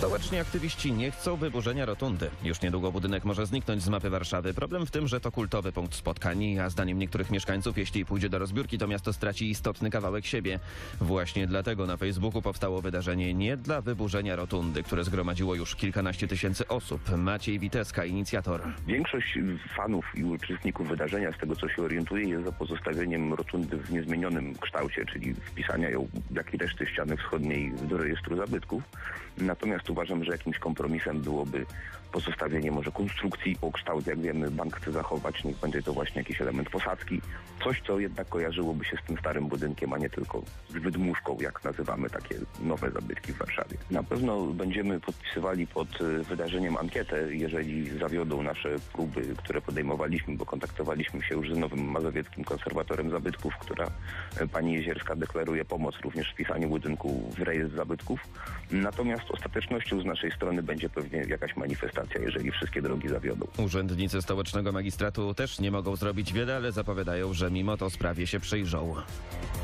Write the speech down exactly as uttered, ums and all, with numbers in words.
Stołeczni aktywiści nie chcą wyburzenia rotundy. Już niedługo budynek może zniknąć z mapy Warszawy. Problem w tym, że to kultowy punkt spotkań, a zdaniem niektórych mieszkańców, jeśli pójdzie do rozbiórki, to miasto straci istotny kawałek siebie. Właśnie dlatego na Facebooku powstało wydarzenie nie dla wyburzenia rotundy, które zgromadziło już kilkanaście tysięcy osób. Maciej Witeska, inicjator. Większość fanów i uczestników wydarzenia, z tego co się orientuje, jest za pozostawieniem rotundy w niezmienionym kształcie, czyli wpisania ją, jak i reszty ściany wschodniej do rejestru zabytków. Natomiast uważam, że jakimś kompromisem byłoby pozostawienie może konstrukcji o kształt, jak wiemy, bank chce zachować, niech będzie to właśnie jakiś element posadzki. Coś, co jednak kojarzyłoby się z tym starym budynkiem, a nie tylko z wydmuszką, jak nazywamy takie nowe zabytki w Warszawie. Na pewno będziemy podpisywali pod wydarzeniem ankietę, jeżeli zawiodą nasze próby, które podejmowaliśmy, bo kontaktowaliśmy się już z nowym mazowieckim konserwatorem zabytków, która pani Jezierska deklaruje pomoc również w wpisaniu budynku w rejestr zabytków. Natomiast ostatecznością z naszej strony będzie pewnie jakaś manifestacja, jeżeli wszystkie drogi zawiodą. Urzędnicy stołecznego magistratu też nie mogą zrobić wiele, ale zapowiadają, że mimo to sprawie się przyjrzą.